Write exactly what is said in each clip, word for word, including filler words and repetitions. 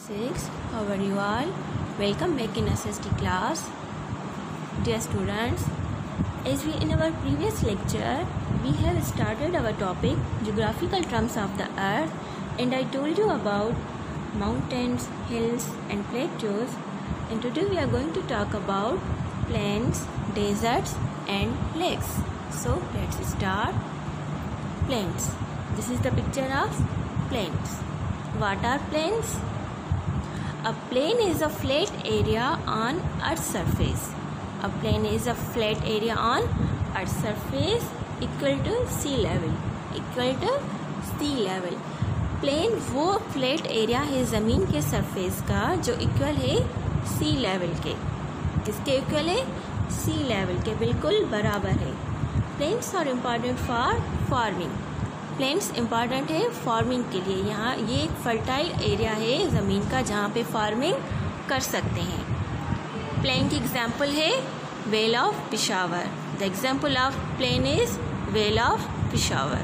six. How are you all? Welcome back in S S T class. Dear students, as we in our previous lecture, we have started our topic geographical terms of the earth, and I told you about mountains, hills and plateaus, and today we are going to talk about plains, deserts and lakes. So let's start. Plains. This is the picture of plains. What are plains? A plain is a flat area on Earth's surface. A plain is a flat area on Earth's surface equal to sea level. Equal to sea level. Plain वो flat area है ज़मीन के surface का जो equal है सी level के. किसके equal है? सी लेवल के बिल्कुल बराबर है. Plains are important for farming. Plains important है फार्मिंग के लिए. यहाँ ये एक फर्टाइल एरिया है ज़मीन का जहाँ पे फार्मिंग कर सकते हैं. प्लेन की एग्जाम्पल है vale of Peshawar. The example of plain is vale of Peshawar.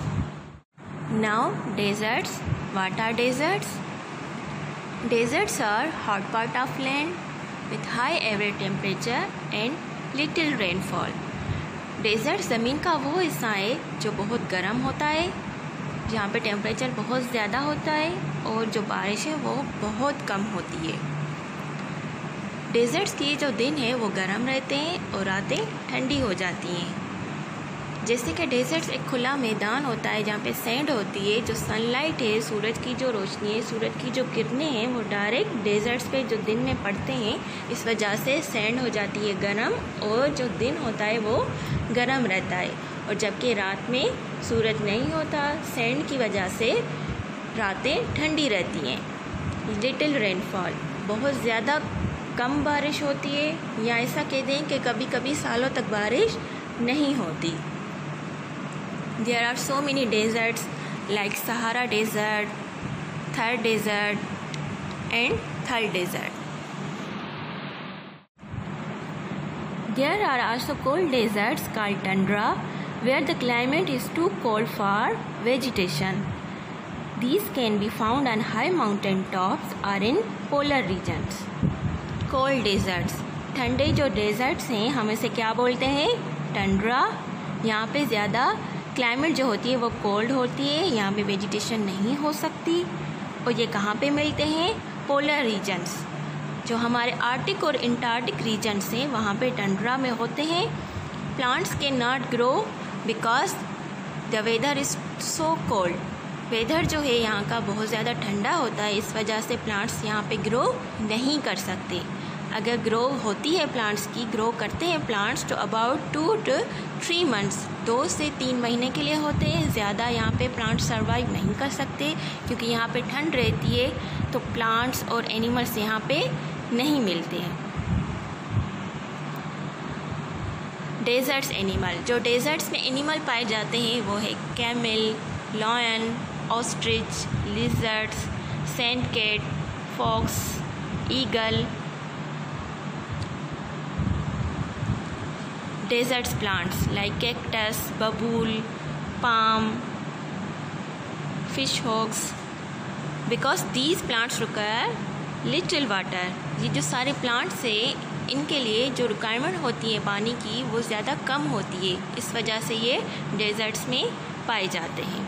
Now deserts. What are deserts? Deserts are hot part of land with high average temperature and little rainfall. Desert ज़मीन का वो हिस्सा है जो बहुत गर्म होता है, जहाँ पे टेम्परेचर बहुत ज़्यादा होता है और जो बारिश है वो बहुत कम होती है. डेजर्ट्स के जो दिन है वो गर्म रहते हैं और रातें ठंडी हो जाती हैं. जैसे कि डेजर्ट्स एक खुला मैदान होता है जहाँ पे सैंड होती है. जो सनलाइट है, सूरज की जो रोशनी है, सूरज की जो किरणें हैं वो डायरेक्ट डेजर्ट्स पे जो दिन में पड़ते हैं, इस वजह से सैंड हो जाती है गर्म और जो दिन होता है वो गर्म रहता है. और जबकि रात में सूरज नहीं होता, सैंड की वजह से रातें ठंडी रहती हैं. Little rainfall. बहुत ज़्यादा कम बारिश होती है, या ऐसा कह दें कि कभी कभी सालों तक बारिश नहीं होती. There are so many deserts like Sahara Desert, Thar Desert and Thar Desert. There are also cold deserts called tundra where the climate is too cold for vegetation. These can be found on high mountain tops or in polar regions. Cold deserts. ठंडे जो deserts हैं हम इसे क्या बोलते हैं? Tundra. यहाँ पे ज़्यादा क्लाइमेट जो होती है वो कोल्ड होती है, यहाँ पे वेजिटेशन नहीं हो सकती. और ये कहाँ पे मिलते हैं? Polar regions. जो हमारे आर्टिक और इंटार्क्टिक रीजन्स हैं वहाँ पे टंड्रा में होते हैं. Plants can not grow because the weather is so cold. Weather जो है यहाँ का बहुत ज़्यादा ठंडा होता है, इस वजह से प्लांट्स यहाँ पे ग्रो नहीं कर सकते. अगर ग्रो होती है प्लांट्स की, ग्रो करते हैं प्लांट्स तो about two two three months, दो से तीन महीने के लिए होते हैं. ज़्यादा यहाँ पे प्लांट्स सर्वाइव नहीं कर सकते क्योंकि यहाँ पे ठंड रहती है, तो प्लांट्स और एनिमल्स यहाँ पे नहीं मिलते हैं. Deserts animal. जो डेजर्ट्स में एनिमल पाए जाते हैं वो है camel, lion, ostrich, lizards, sand cat, fox, eagle. Deserts plants like cactus, babool, palm, fish hawks. Because these plants require little water. ये जो सारे plants हैं इनके लिए जो रिक्वायरमेंट होती है पानी की वो ज़्यादा कम होती है, इस वजह से ये डेजर्ट्स में पाए जाते हैं.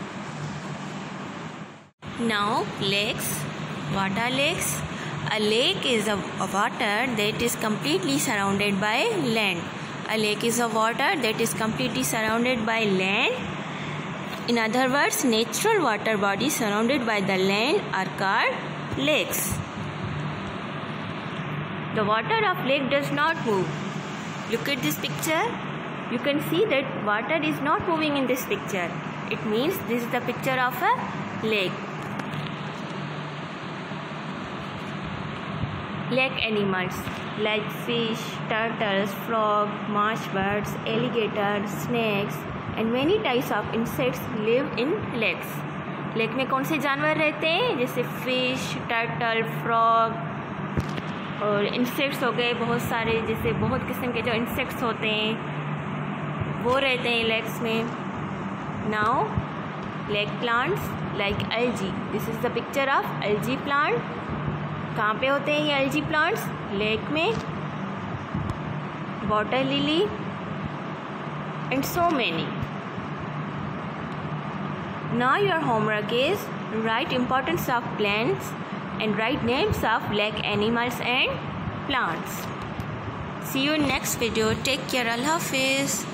Now lakes. What are lakes? A lake is a water that is completely surrounded by land. A lake is a water that is completely surrounded by land. In other words, natural water bodies surrounded by the land are called lakes. The water of lake does not move. Look at this picture. You can see that water is not moving in this picture. It means this is the picture of a lake. Lake animals like fish, turtles, frog, marsh birds, alligators, snakes and many types of insects live in lakes. Lake में कौन से जानवर रहते हैं? जैसे fish, turtle, frog और insects हो गए बहुत सारे, जैसे बहुत किस्म के जो इंसेक्ट्स होते हैं वो रहते हैं लेक्स में. Now lake plants like algae. This is the picture of algae plant. कहाँ पे होते हैं ये एल्गी प्लांट्स? लेक में, water lily and so many. Now your homework is write importance of plants and write names of lake animals and plants. See you in next video. Take care. Allah Hafiz.